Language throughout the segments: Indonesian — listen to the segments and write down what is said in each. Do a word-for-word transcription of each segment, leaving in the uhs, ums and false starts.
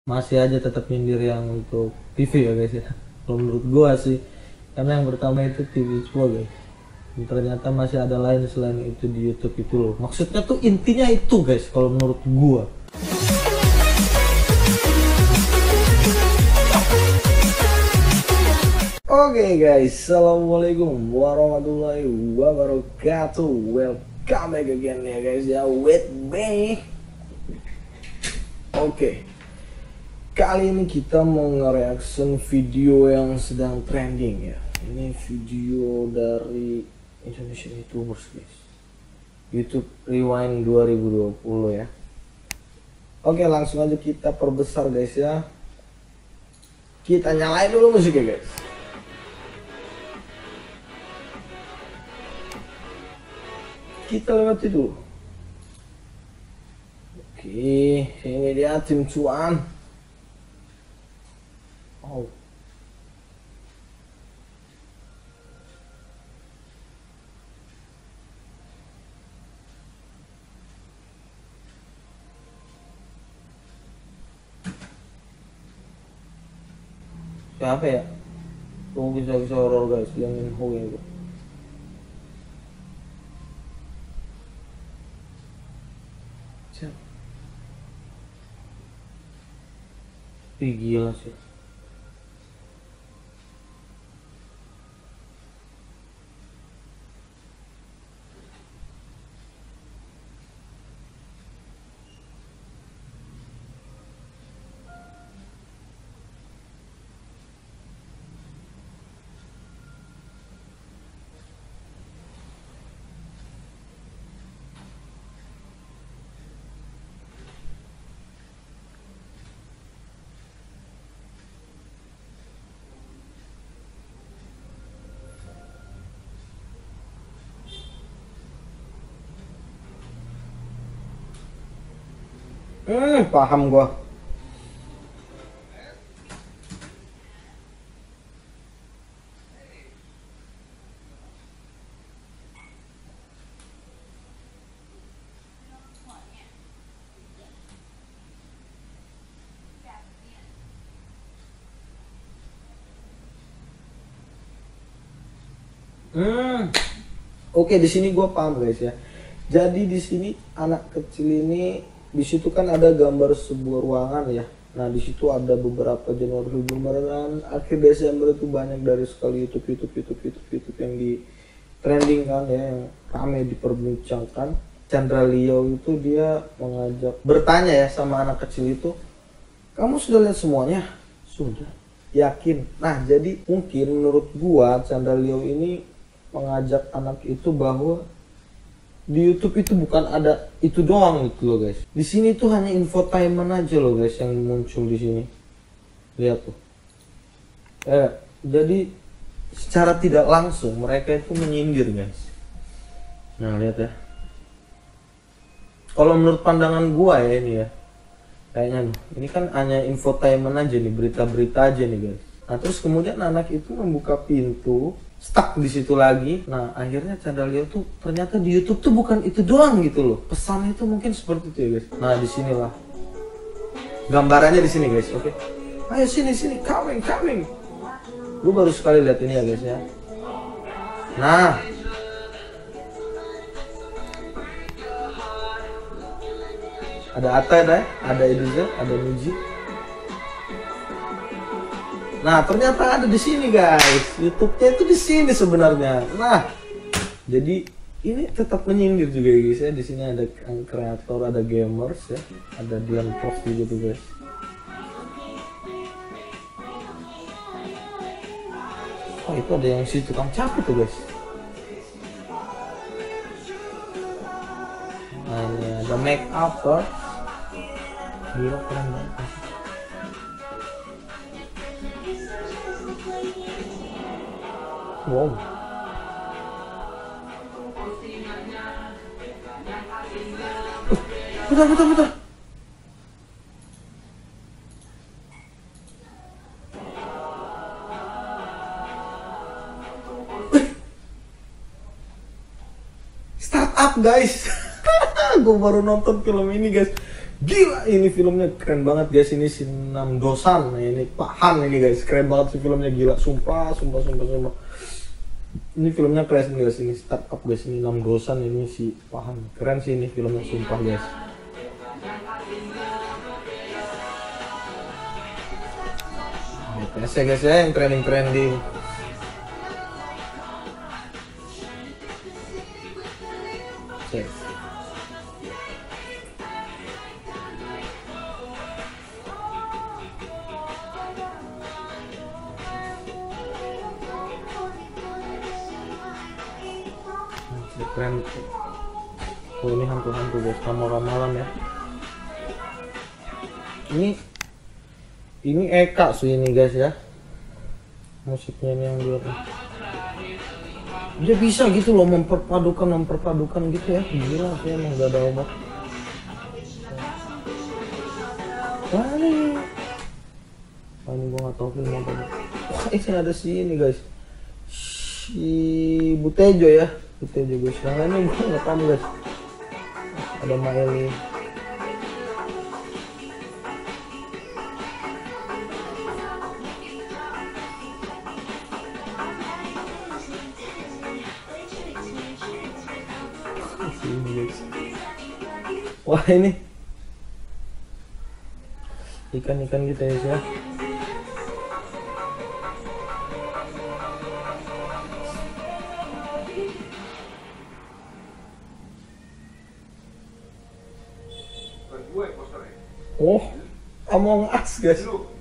masih aja tetap nyindir yang untuk T V ya guys ya. Kalau menurut gua sih, karena yang pertama itu T V semua guys. Dan ternyata masih ada lain selain itu di YouTube itu loh. Maksudnya tuh intinya itu guys kalau menurut gua. Oke okay guys, assalamualaikum warahmatullahi wabarakatuh. Welcome back again ya guys ya with me. Oke, okay. Kali ini kita mau nge-reaction video yang sedang trending ya. Ini video dari Indonesian YouTubers guys, YouTube Rewind dua ribu dua puluh ya. Oke, langsung aja kita perbesar guys ya. Kita nyalain dulu musiknya guys. Kita lewati dulu. Oke, ini dia tim cuan. Oh. Siapa ya? Tunggu bisa-bisa horor guys, yang info itu. Siapa? Ih, gila sih. Hmm, paham gua. Hmm. Oke, di sini gua paham guys ya. Jadi di sini anak kecil ini, di situ kan ada gambar sebuah ruangan ya. Nah di situ ada beberapa Januari Februari akhir Desember itu banyak dari sekali YouTube YouTube YouTube YouTube YouTube yang di trending kan ya, yang ramai diperbincangkan. Chandra Leo itu dia mengajak bertanya ya sama anak kecil itu, kamu sudah lihat semuanya? Sudah. Yakin? Nah jadi mungkin menurut gua Chandra Leo ini mengajak anak itu bahwa di YouTube itu bukan ada itu doang gitu loh guys. Di sini tuh hanya infotainment aja loh guys yang muncul di sini. Lihat tuh. Eh, jadi secara tidak langsung mereka itu menyindir guys. Nah lihat ya. Kalau menurut pandangan gua ya ini ya, kayaknya nih, ini kan hanya infotainment aja nih, berita-berita aja nih guys. Nah terus kemudian anak itu membuka pintu, stuck di situ lagi. Nah akhirnya Chandra Leo tuh ternyata di YouTube tuh bukan itu doang gitu loh. Pesan itu mungkin seperti itu ya guys. Nah di sinilah gambarannya di sini guys. Oke, okay. Ayo sini sini, coming coming. Gue baru sekali lihat ini ya guys ya. Nah ada Atta ada, ada Ediza, ada Nuji. Nah ternyata ada di sini guys, YouTube-nya itu di sini sebenarnya. Nah, jadi ini tetap menyindir juga ya guys ya. Di sini ada kreator, ada gamers ya, ada Dian Post juga tuh guys. Oh itu ada yang si tukang capit tuh guys. Nah ini ada make up artist. Gila keren banget. Wow. Bentar, bentar, bentar. Startup guys. Gue baru nonton film ini guys. Gila, ini filmnya keren banget guys. Ini si Nam Dosan. Nah, ini Pak Han ini guys. Keren banget sih filmnya, gila. Sumpah, sumpah, sumpah, sumpah. Ini filmnya keren guys. Ini startup guys. Ini Nam Dosan, ini si Pak Han. Keren sih ini filmnya, sumpah guys. Biasa guys ya, yang trending-trending. Cek. Keren. Oh, ini hantu-hantu guys, ramalan ya. Ini ini Eka sih ini guys ya. Musiknya ini yang dia dia bisa gitu loh memperpadukan memperpadukan gitu ya. Gila sih, emang gak ada obat. Wah ini Wah ini gua gak tau film apa. Wah ini ada si ini guys, si Butejo ya. Butejo guys, yang lainnya gua gak paham guys. Ada Maeli. Wah ini ikan-ikan gitu ya. Oh, Among Us guys.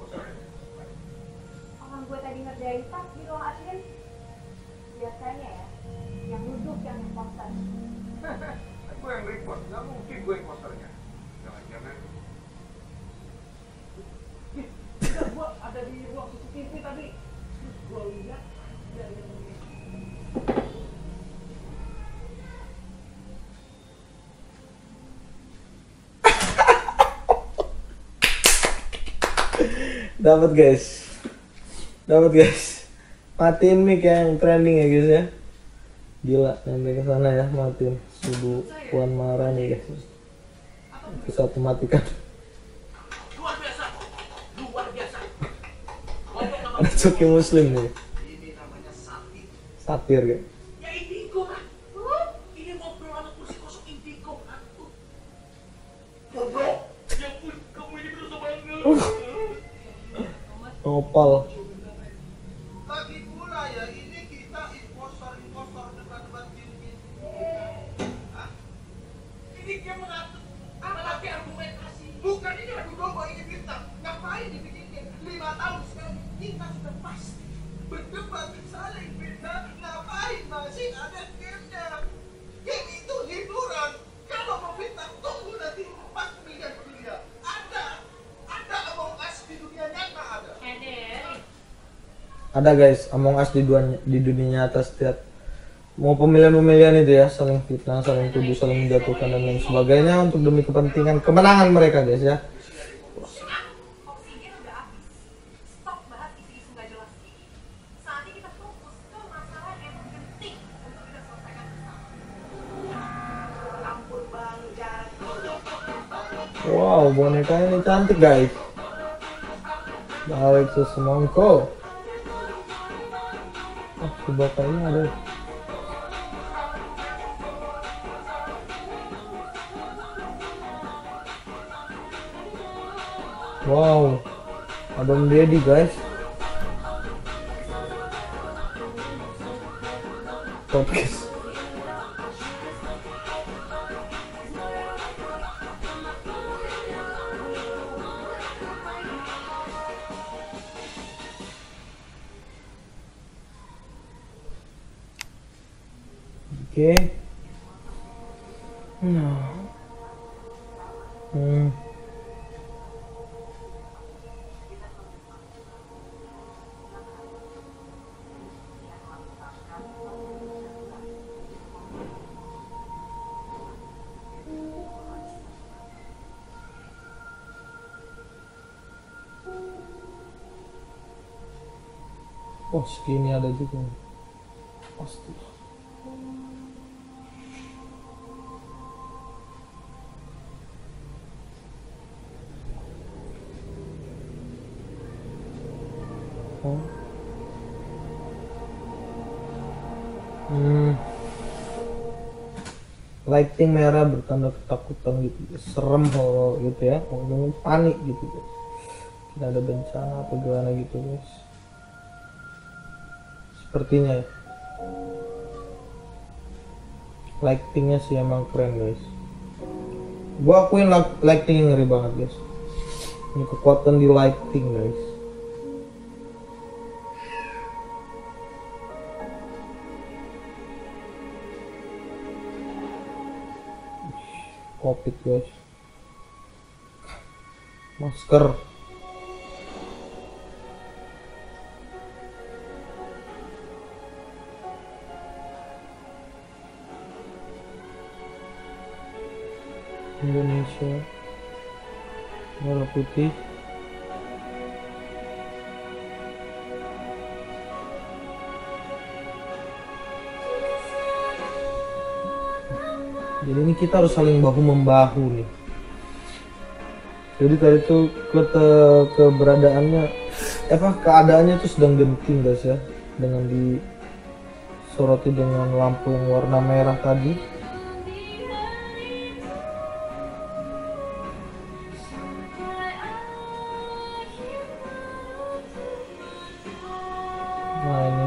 Orang gue tadi ngerjain tas di ruang admin. Biasanya ya, yang duduk yang imposter. Gue yang report, nggak mungkin gue imposternya. Jangan-jangan. Tidak, gue ada di ruang C C T V tadi. Terus gue lihat dari Dapat guys, dapat guys. Matiin mic yang trending ya guys ya. Gila, sampai ke sana ya, matiin. Subuh Puan marah nih guys. Bisa matikan. luar biasa, luar biasa. Ada Coki Muslim nih. Ini namanya satir. Satir guys. Ya indigo lah. Ini ngobrol sama kursi kosong indigo hantu. Ngobrol. Ya pun, kamu ini berusaha banget. Nopal. Lagi pula ya, ini kita impostor-impostor debat-debat gini. Hah? Ini dia mengatur apa lagi argumentasi? Bukan ini adu domba, ini bintang. Ngapain dibikin lima tahun sekarang? Kita sudah pasti berdebat saling bintang. Ngapain masih ada gamenya? Game itu hiburan. Kalau mau bintang, tunggu nanti empat miliar dunia. Ada, ada Among Us di dunia nyata ada. Ada guys, Among Us di, dunia, di dunia nyata. Setiap mau pemilihan-pemilihan itu ya, saling fitnah, saling tuduh, saling menjatuhkan dan lain sebagainya untuk demi kepentingan kemenangan mereka guys ya. Oksigen udah habis. Stop bahas isu-isu gak jelas ini. Saatnya kita fokus ke masalah yang penting untuk kita selesaikan bersama. Ampun bang, jangan. Wow, boneka ini cantik guys. Balik ke semongko. Oh, si bapaknya ada. Wow, Abang Deddy guys. Podcast. Oke. Nah. Hmm. Oh, segini ada juga. Pasti. Oh. Hmm. Lighting merah bertanda ketakutan gitu, serem horor gitu ya, ngomongin panik gitu guys. Tidak ada bencana apa gimana gitu guys. Sepertinya ya. Lightingnya sih emang keren guys. Gua akuin lighting ngeri banget guys. Ini kekuatan di lighting guys. Covid guys. Masker. Indonesia merah putih. Jadi ini kita harus saling bahu membahu nih. Jadi tadi tuh ke keberadaannya apa keadaannya tuh sedang genting guys ya, dengan disoroti dengan lampu yang warna merah tadi. Nah ini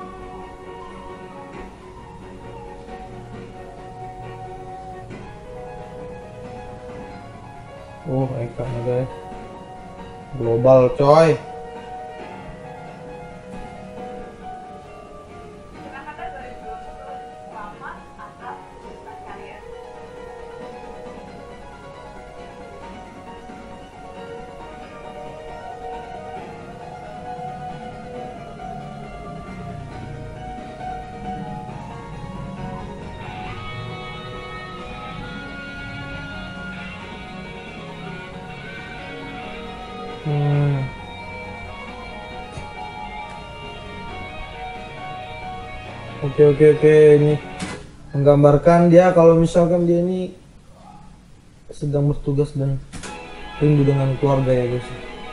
oh Eka nih guys, global coy. Kata-kata dua ribu dua puluh selamat atas keputusan kalian. Hmm. Oke oke oke ini menggambarkan dia kalau misalkan dia ini sedang bertugas dan rindu dengan keluarga ya guys.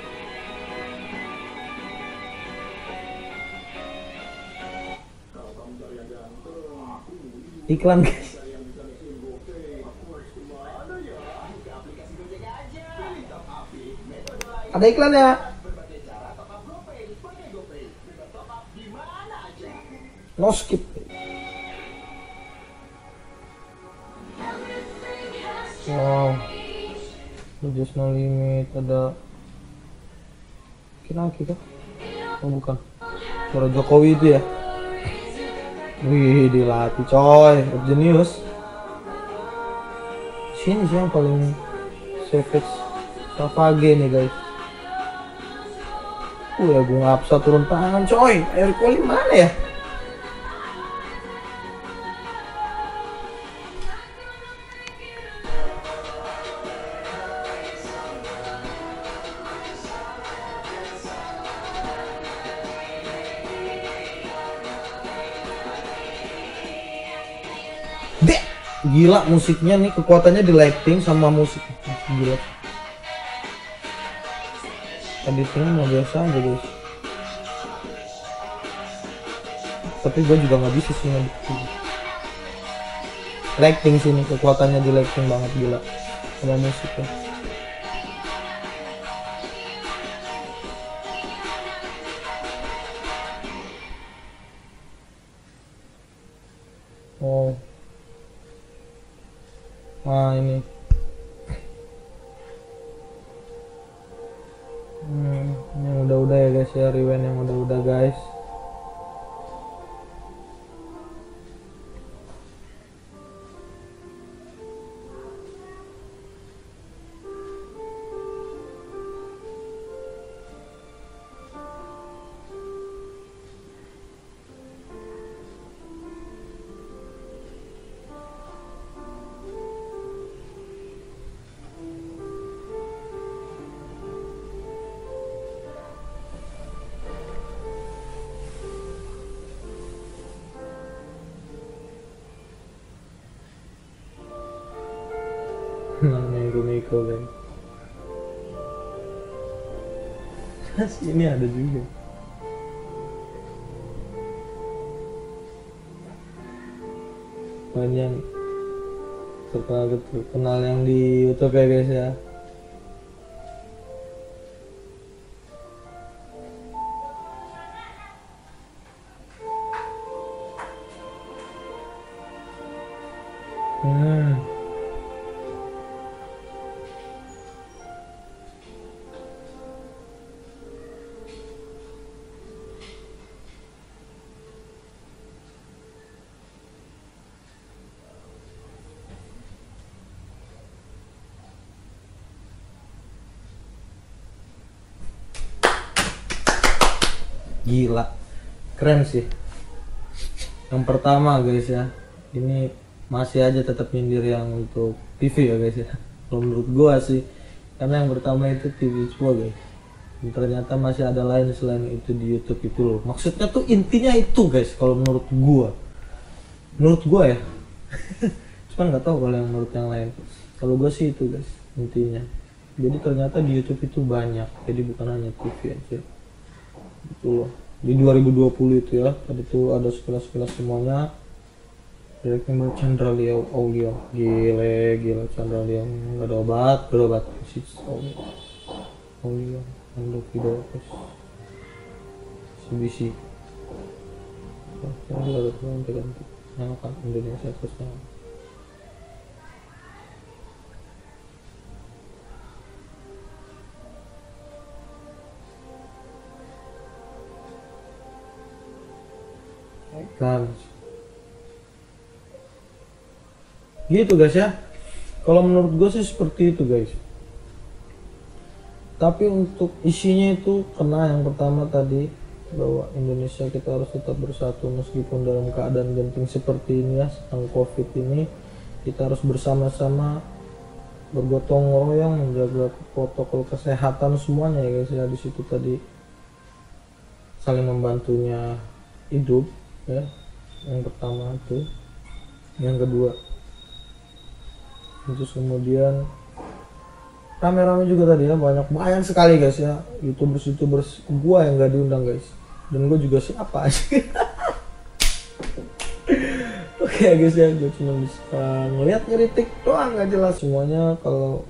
Iklan guys. Ada iklan ya? No skip. Wow. Just no limit ada. Kinaki kah? Oh bukan. Suara Jokowi itu ya. Wih dilatih coy, jenius. Sini sih yang paling savage Savage nih guys. Uh ya gue nggak bisa turun tangan coy. Air Cole mana ya? Dek, gila musiknya nih, kekuatannya di lighting sama musik. Gila. Editingnya nggak biasa aja guys. Tapi gue juga nggak bisa sih ngedit. Lighting sini kekuatannya di lighting banget gila sama musiknya. Oh. Nah ini. Hmm, yang udah-udah ya guys ya, rewind yang udah-udah guys. Namanya Rumiko kan. Ini ada juga. main yang terkenal terkenal yang di YouTube ya guys ya. Hmm. Gila, keren sih. Yang pertama guys ya, ini masih aja tetap nyindir yang untuk T V ya guys ya. Kalau menurut gua sih, karena yang pertama itu T V semua guys. Dan ternyata masih ada lain selain itu di YouTube itu loh. Maksudnya tuh intinya itu guys, kalau menurut gua. Menurut gua ya. Cuman nggak tahu kalau yang menurut yang lain. Kalau gua sih itu guys, intinya. Jadi ternyata di YouTube itu banyak. Jadi bukan hanya T V aja. Itu loh. Di dua ribu dua puluh itu ya, tadi tuh ada sekilas-sekilas semuanya. Direktur Chandra Leo Aulia, gile gila Chandra Leo, nggak ada obat, nggak ada obat sih Aulia, Aulia, untuk video guys, C B C, sekarang ada yang ganti, nyalakan Indonesia terus nyala. Kan gitu guys ya, kalau menurut gue sih seperti itu guys. Tapi untuk isinya itu kena yang pertama tadi, bahwa Indonesia kita harus tetap bersatu meskipun dalam keadaan genting seperti ini ya, sedang COVID ini. Kita harus bersama-sama bergotong royong menjaga protokol kesehatan semuanya ya guys ya. Di situ tadi saling membantunya hidup ya, yang pertama itu. Yang kedua, terus kemudian rame-rame juga tadi ya, banyak banyak sekali guys ya youtubers youtubers gua yang gak diundang guys, dan gua juga siapa aja. Oke okay, guys ya, gue cuma bisa ngeliat ngeritik doang, gak jelas semuanya. Kalau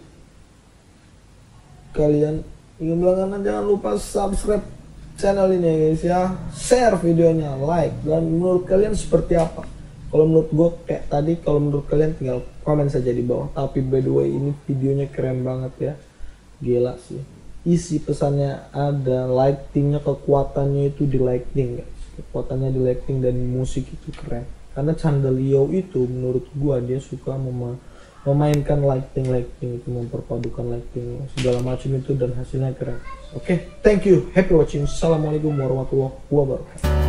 kalian ingin berlangganan jangan lupa subscribe channel ini ya guys ya, share videonya, like, dan menurut kalian seperti apa? Kalau menurut gue kayak tadi, kalau menurut kalian tinggal komen saja di bawah. Tapi by the way ini videonya keren banget ya, gila sih. Isi pesannya ada, lightingnya, kekuatannya itu di lighting guys, kekuatannya di lighting, dan musik itu keren. Karena Chandra Leo itu menurut gue dia suka mema memainkan lighting lighting itu, memperpadukan lighting segala macam itu, dan hasilnya keren. Oke, okay, thank you, happy watching, assalamualaikum warahmatullahi wabarakatuh.